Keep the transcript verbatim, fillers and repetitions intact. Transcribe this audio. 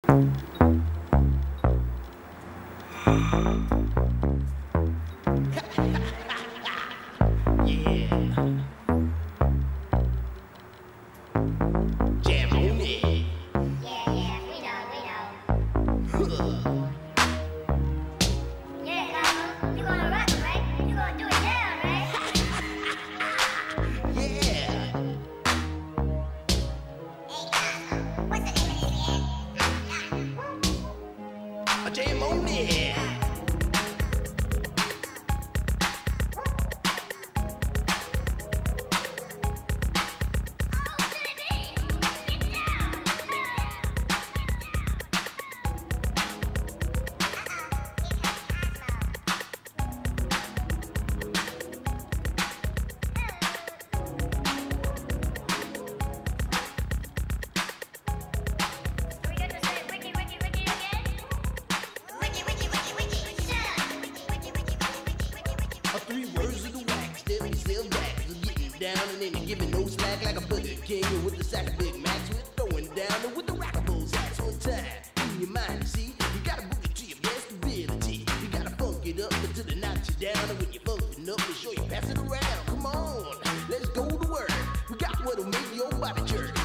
Three words of the wax, stepping yourself back. So getting down and then giving no slack like a Burger King with the sack of Big Macs. With throwing down and with the rockables hats on time. In your mind, you see, you gotta book it to your best ability. You gotta funk it up until they knock you down. And when you're funking up, make sure you pass it around. Come on, let's go to work. We got what'll make your body jerk.